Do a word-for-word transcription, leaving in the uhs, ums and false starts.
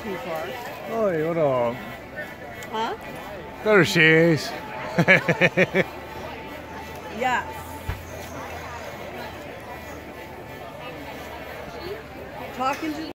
too far. Oi, what up? Huh? There she is. Yes. Talking to